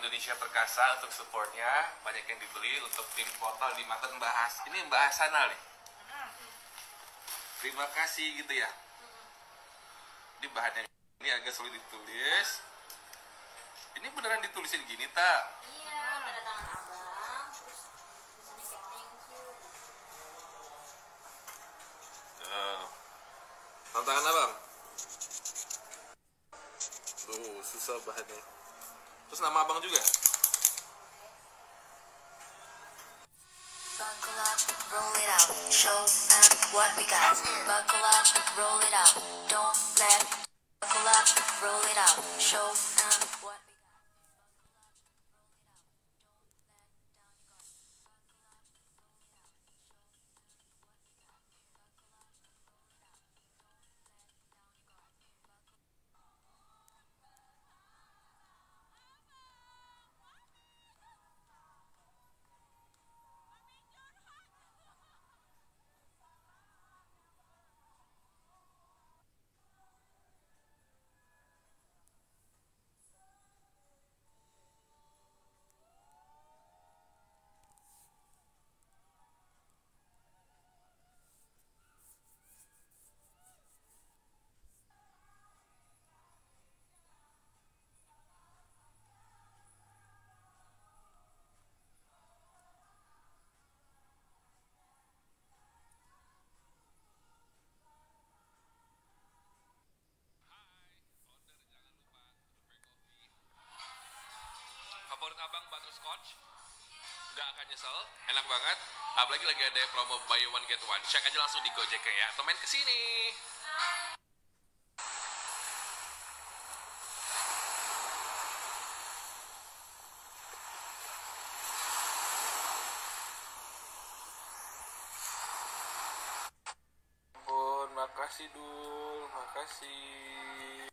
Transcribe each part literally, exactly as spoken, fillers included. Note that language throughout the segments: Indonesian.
Indonesia Perkasa untuk supportnya, banyak yang dibeli untuk tim portal dimakan bahas. Ini bahas sana nih. Terima kasih gitu ya. Ini bahannya ini agak sulit ditulis. Ini beneran ditulisin gini tak? Iya, tanda tangan abang. Terus tulisannya kayak thank you. Uh, tantangan abang. Tuh susah bahannya. Terus nama abang juga? Buckle up, roll it out, show them what we got. Buckle up, roll it out, don't let. Buckle up, roll it out, show them what we got. Favorit abang butterscotch, nggak akan nyesel, enak banget. Apalagi lagi ada promo buy one get one. Cek aja langsung di Gojek ya, atau main kesini. Ampun, makasih Dul, makasih.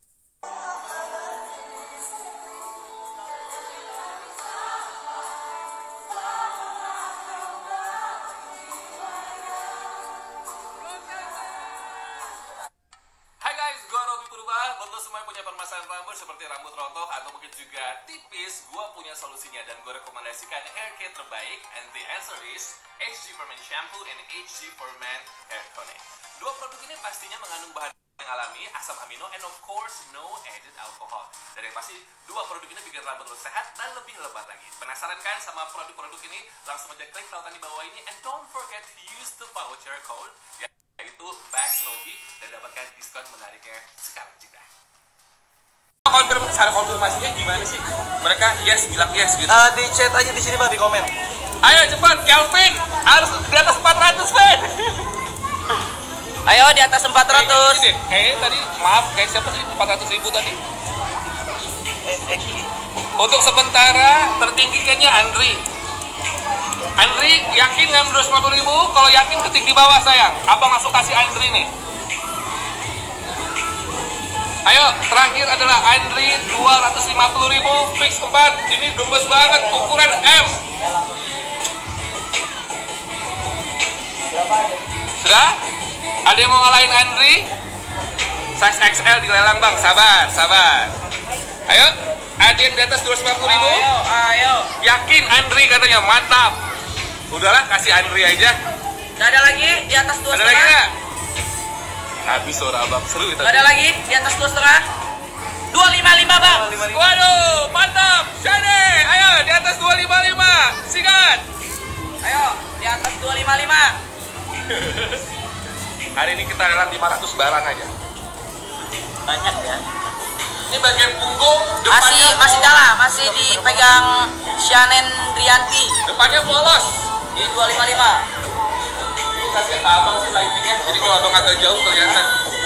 Buat lo semua yang punya permasalahan rambut seperti rambut rontok atau mungkin juga tipis, gue punya solusinya dan gue rekomendasikan hair care terbaik, and the answer is H G for Men Shampoo and H G for Men Hair Tonic. Dua produk ini pastinya mengandung bahan yang alami, asam amino, and of course no added alcohol. Dan yang pasti dua produk ini bikin rambut lo sehat dan lebih lebat lagi. Penasaran kan sama produk-produk ini? Langsung aja klik tautan di bawah ini, and don't forget to use the voucher code yaitu BASROBI dan dapatkan diskon menariknya sekarang juga. Konfirm, cara konfirmasinya gimana sih? Mereka yes bilang yes gitu. Uh, di chat aja di sini Bang, di komen. Ayo cepat, Kelvin harus di atas empat ratus, Ben. Ayo di atas empat ratus. Kayaknya kayak tadi, maaf, kayak siapa sih empat ratus ribu tadi? Untuk sementara tertinggi kayaknya Andri. Andri yakin nggak dua ratus lima puluh ribu? Kalau yakin ketik di bawah sayang. Abang langsung kasih Andri nih. Ayo, terakhir adalah Andri dua ratus lima puluh ribu, fix empat. Ini gemes banget, ukuran M. Sudah? Ada yang mau ngalahin Andri? Size X L dilelang bang, sabar, sabar. Ayo, ada yang di atas dua ratus lima puluh ribu? Ayo, ayo. Yakin Andri katanya, mantap. Udahlah, kasih Andri aja. Nggak ada lagi di atas dua Ada lagi setengah. nggak? Habis suara abang, seru itu. Nggak ada lagi di atas dua setengah. Dua lima lima bang. Waduh, mantap. Shane, ayo di atas dua lima lima. Sikat. Ayo di atas dua lima lima. Hari ini kita lelang lima ratus barang aja. Banyak ya. Ini bagian punggung, Masih depannya masih nyala, masih dipegang Shanen Drianti. depannya polos. Di dua lima lima. Ini kasih ke abang sih lightingnya, jadi kalau abang agak jauh kelihatan.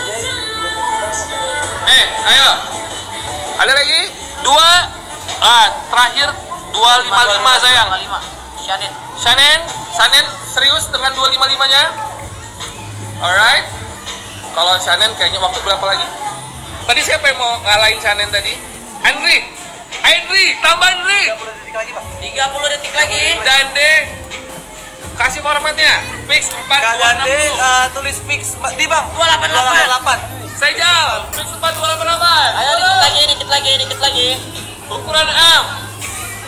Eh, ayo. Ada lagi? Dua. Ah, terakhir dua lima lima sayang. dua lima lima. Shanen. Shanen, Shanen serius dengan dua lima lima-nya? Alright. Kalau Shanen kayaknya waktu berapa lagi? Tadi siapa yang mau ngalahin Shanen tadi? Andri. Andri, tambah Andri. tiga puluh detik lagi. Dande. Kasih formatnya. Fix empat dua enam Dande nol. uh, tulis fix di Bang. dua delapan delapan. Sejal. Fix empat dua delapan delapan. Ayo dikit lagi, dikit lagi, dikit lagi. Ukuran M.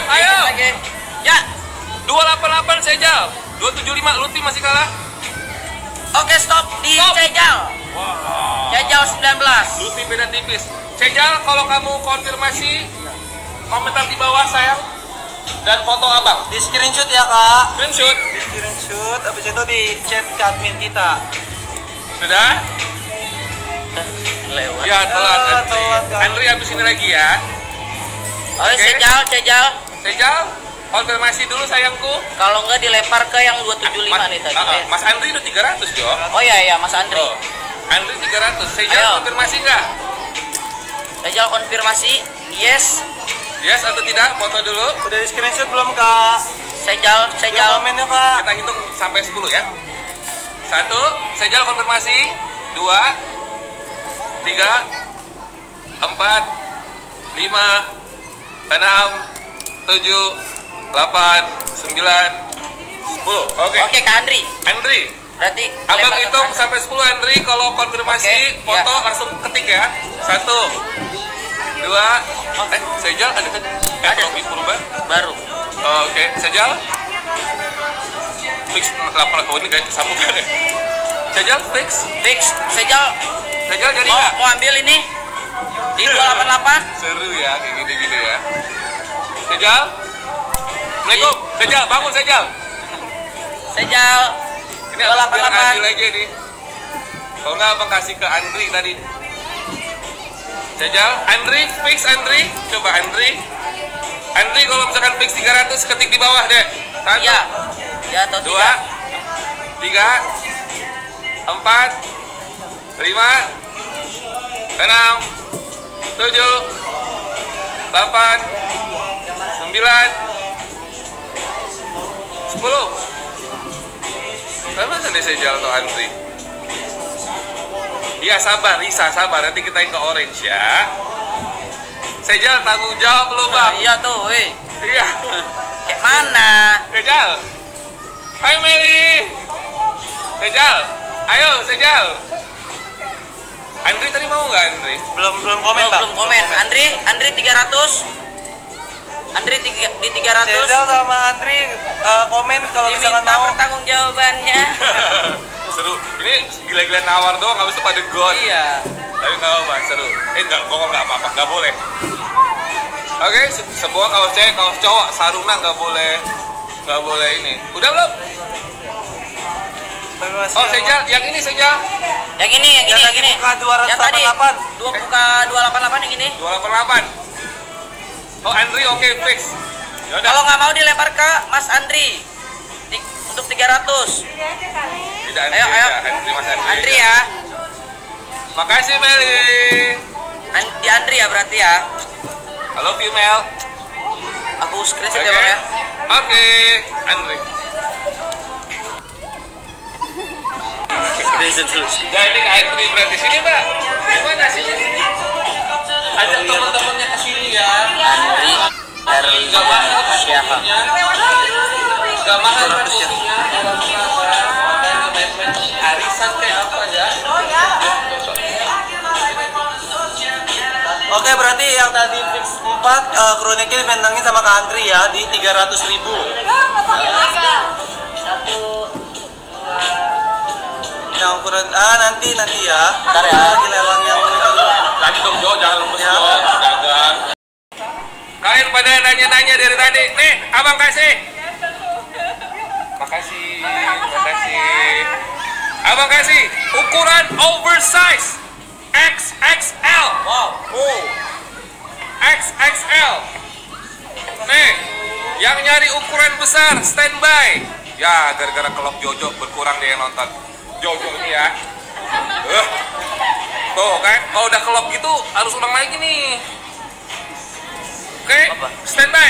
ayo. Lagi. Ya. dua delapan delapan Sejal. dua tujuh lima Lutfi masih kalah. Oke, stop di Stop. Sejal. Wow. Sejal sembilan belas. Lutfi beda tipis. Sejal, kalau kamu konfirmasi, komentar di bawah sayang. Dan foto abang. Di screenshot ya kak. Screenshot. Di screenshot, habis itu di chat ke admin kita. Sudah? Lewat. Ya, telat. Ah, Andri. telat, Kak. Andri habis ini lagi ya. Oke, Oke. Sejal, Sejal. Sejal, konfirmasi dulu sayangku. Kalau enggak dilempar ke yang dua tujuh lima Mas, nih tadi. ah, ah, ya. Mas Andri udah tiga ratus, Jo. Oh iya iya, Mas Andri. Oh. Andri tiga ratus. Sejal Ayo. konfirmasi nggak? Sejal konfirmasi. Yes. Yes atau tidak? Foto dulu. Udah di screenshot belum kak? Sejal, Di Sejal. komennya kak. Kita hitung sampai sepuluh ya. Satu, Sejal konfirmasi. Dua, tiga, empat, lima, enam, tujuh, delapan, sembilan, sepuluh. Oke. Oke, Kak Andri. Andri, Berarti abang lempar ke hitung kanan. sampai sepuluh Andri. Kalau konfirmasi Oke, foto ya. langsung ketik ya. Satu, dua, eh Sejal ada kan? Eh, Ada. Robi Purba. Baru. Oh, Oke, Sejal. Fix delapan, oh ini kayak sambungan ya. Sejal fix. Fix. Sejal Sejal jadi mau nggak? mau ambil ini di dua delapan delapan. Seru ya kayak gini-gini ya. Sejal. Assalamualaikum. Sejal, bangun Sejal. Sejal Ini dua abang delapan bilang delapan. adil aja nih. Kalau nggak abang kasih ke Andri tadi. Sejal, Andri fix Andri. Coba Andri. Andri kalau misalkan fix tiga ratus ketik di bawah deh. Satu, Iya. Ya atau dua, tidak? tiga, empat, lima, enam, tujuh, delapan, sembilan, sepuluh. Kenapa tadi Sejal atau Andri? Iya sabar, Risa sabar, nanti kita yang ke orange ya. Sejal tanggung jawab lu bang. Iya tuh, weh. Iya. Kayak mana? Sejal. Hai Meli. Sejal. Ayo Sejal. Andri tadi mau nggak Andri? Belum belum komen Belum, kak. belum komen. Andri, Andri tiga ratus. Andri tiga, di tiga ratus. Sejal sama Andri eh, komen kalau misalkan Diminta mau. pertanggung jawabannya. Seru. Ini gila-gila nawar doang, habis itu pada gon. Iya. Tapi nggak apa-apa, seru. Eh nggak, pokoknya nggak apa-apa, nggak boleh. Oke, se- semua kaos cewek, kaos cowok, saruna nggak boleh, nggak boleh ini. Udah belum? Oh Sejal, yang ini Sejal. Yang ini, yang ini, Yang yang tadi ini. buka dua ratus Yang tadi delapan puluh delapan. dua buka dua delapan delapan yang ini. dua delapan delapan. Oh Andri oke fix. Yaudah. Kalau nggak mau dilempar ke Mas Andri. Di- untuk tiga ratus. Tidak Andri, Ayo, ayo. ya. Andri Mas Andri. Andri aja. ya. Makasih Meli. An- di Andri ya berarti ya. I love you Mel. Aku screenshot Oke. ya Bang ya. Oke, Andri. Jadi ke Andri berarti sini Mbak. Gimana sini? Ajak teman-temannya ke sini ya. Andri Erli Gak mahal siapa? Gak mahal pastinya. Arisan kayak apa ya? Oke berarti yang tadi fix empat uh, kronikil mentangin sama Kak Andri ya di tiga ratus ribu. Yang ukuran ah nanti nanti ya. Ntar ya. Lagi lelang yang Tadi dong Jo, jangan lemes Ya. Jo, dagang. Kalian pada nanya-nanya dari tadi. Nih, abang kasih. Makasih, makasih. Abang kasih ukuran oversize X X L. Wow. Oh. X X L. Nih, yang nyari ukuran besar standby. Ya, gara-gara kelok Jojo berkurang deh yang nonton. Jojo ini ya. Uh. Tuh kan, kalau udah kelok gitu harus ulang lagi nih. Oke, Apa? standby.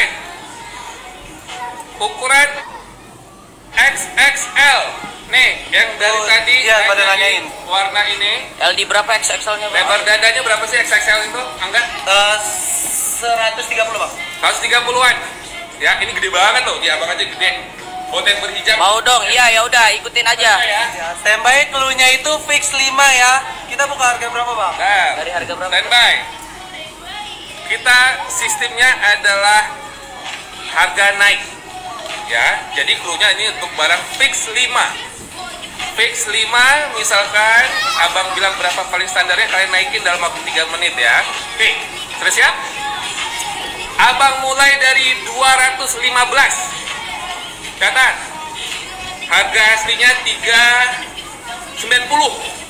Ukuran X X L. Nih, yang dari Oh, tadi iya, pada nanyain nanyain. warna ini. L D berapa X X L-nya Bang? Lebar dadanya berapa sih X X L itu? Angga? uh, seratus tiga puluh bang. seratus tiga puluhan. Ya, ini gede banget loh. Ya, abang aja gede. Buat yang berhijab. Mau dong, iya ya udah ikutin aja. ya. Ya, standby cluenya itu fix lima ya. Kita buka harga berapa bang? Nah, Dari harga berapa? standby. Kita sistemnya adalah harga naik. Ya, jadi clue-nya ini untuk barang fix lima. Fix lima, misalkan abang bilang berapa paling standarnya, kalian naikin dalam waktu tiga menit ya. Oke, sudah siap? Abang mulai dari dua ratus lima belas. Catat. Harga aslinya tiga ratus sembilan puluh.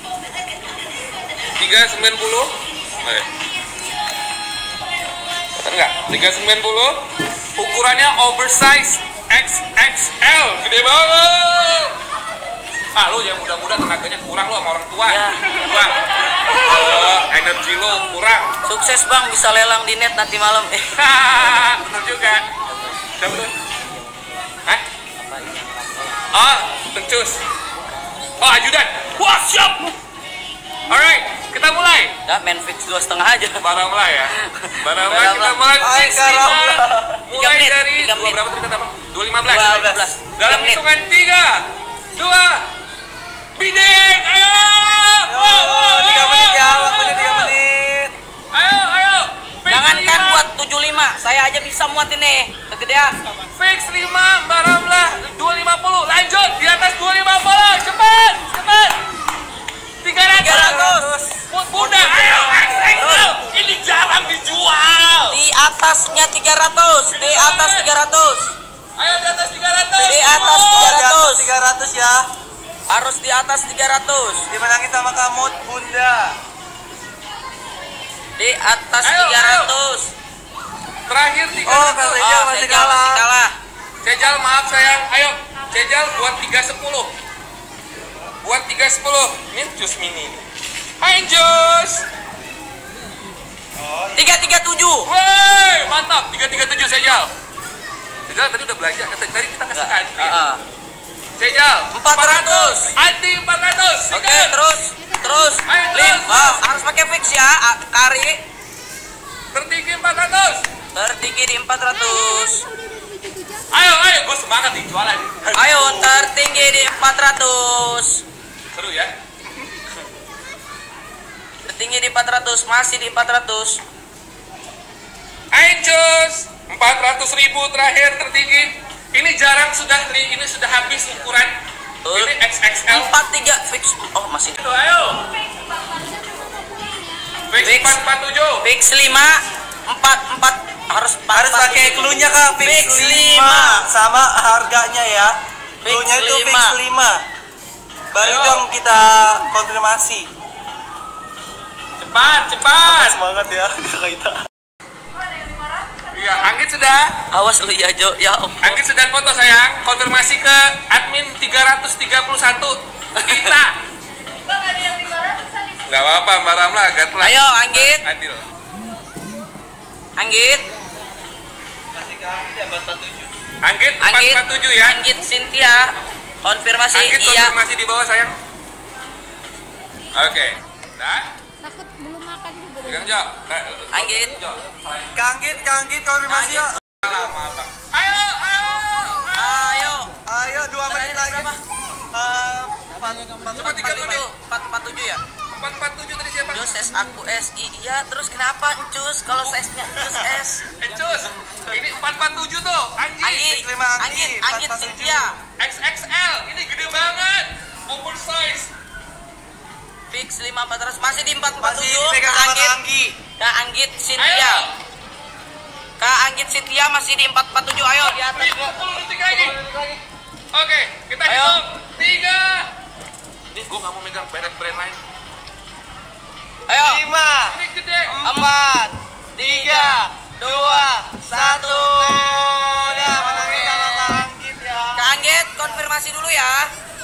tiga ratus sembilan puluh. Oke. Catat enggak? tiga ratus sembilan puluh. Ukurannya oversize X X L. Gede banget. Ah, lu yang muda-muda tenaganya kurang lu sama orang tua. Ya. Bang, uh, energi lu kurang. Sukses bang, bisa lelang di net nanti malam. Eh. Bener juga. Siapa tuh? Hah? Oh, Tencus. Oh, ajudan. Wah, siap. Alright, kita mulai. Ya, main fix dua setengah aja. Baramlah ya. Baramlah Baramlah. kita mulai. Hai, Fix Karam. lima. Mulai menit, dari tiga dua menit. berapa tadi kata apa? dua lima belas. dua belas. Dalam tiga menit. hitungan tiga, dua, bideng, ayo. Oh, tiga menit ya, waktunya tiga menit. Ayo, ayo. Fix Jangankan lima. buat tujuh puluh lima, saya aja bisa muat ini. Kegedean. Fix lima, Baramlah dua ratus lima puluh. Lanjut di atas dua ratus lima puluh. Cepat, cepat. tiga ratus. tiga ratus. Bunda, ayo, X X L. Ini jarang dijual. Di atasnya tiga ratus. Di atas tiga ratus. Ayo di atas tiga ratus. Di atas Oh, tiga di atas ratus. tiga ratus ya. Harus di atas tiga ratus. Dimenangin sama kamu, Bunda. Di atas Ayo, tiga ratus. Terakhir tiga Oh, ratus. Kak Sejal Oh, masih Sejal masih kalah. kalah. Sejal, maaf sayang. Ayo, Sejal buat tiga sepuluh. Buat tiga sepuluh. Ini jus mini. Hai Jus. tiga tiga tujuh. Woi, mantap. tiga tiga tujuh Sejal. Sejal tadi udah belanja. Tadi tadi kita kasih ke Andri. Heeh. Sejal empat ratus. Andi empat ratus. Oke, terus terus Ayo, Lim, terus. ah, harus pakai fix ya. A- Kari Tertinggi empat ratus. tertinggi di empat ratus. Ayo, ayo, gue semangat nih jualan. Ayo tertinggi di empat ratus. Seru ya. Tertinggi di empat ratus, masih di empat ratus. Ayo Jus, empat ratus ribu terakhir tertinggi. Ini jarang sudah ini sudah habis ukuran. Betul. Ini X X L. empat tiga fix. Oh, masih. Ayo, ayo. Fix Fix. empat empat tujuh. Fix lima, empat empat harus empat, Harus empat, pakai tujuh. clue-nya Kak, fix, Fix lima. lima. Sama harganya ya. Fix Clue-nya itu fix lima. lima. Baru Ayo. dong kita konfirmasi. Cepat, cepat. Semangat ya, kita. Iya, Anggit sudah. Awas lu ya Jo, ya om. Anggit sudah foto sayang. Konfirmasi ke admin tiga ratus tiga puluh satu. Kita. Gak apa-apa, Mbak Ramla agak telat. Ayo Anggit, Adil. Anggit, Masih kami ya empat empat tujuh. Anggit empat Anggit, empat tujuh ya. Anggit Cynthia, konfirmasih Anggit iya. konfirmasi di bawah sayang. Oke. Dah. Takut belum makan juga. Pegang Jo. Eh, Anggit. Jo. Kanggit, kanggit konfirmasi Kanggit. yuk. Salah, maaf, Bang. Ayo, ayo. Ayo. Ayo dua menit lagi. Berapa? Eh, empat empat Cuma tiga menit. empat empat tujuh ya? empat empat tujuh tadi siapa? Jus S aku S I iya terus kenapa Jus kalau size-nya Jus S Eh, Cus. Ini empat empat tujuh tuh. Anjing. Anggit lima Anggi, Anggit empat Anggit empat tujuh. Cynthia X X L. Ini gede banget. Oversize. fix lima empat ratus masih di empat empat Masih tujuh dipegang sama Anggit Anggi. Kak Anggit Ayo. Cynthia Kak Anggit Cynthia masih di empat empat tujuh ayo di atas lima puluh detik lagi. Oke, kita Ayo. hitung. Tiga. Ini gue gak mau megang brand-brand lain. ayo Lima, Ini gede. empat tiga dua satu udah menangin sama Kak Anggit ya. Kak Anggit konfirmasi dulu ya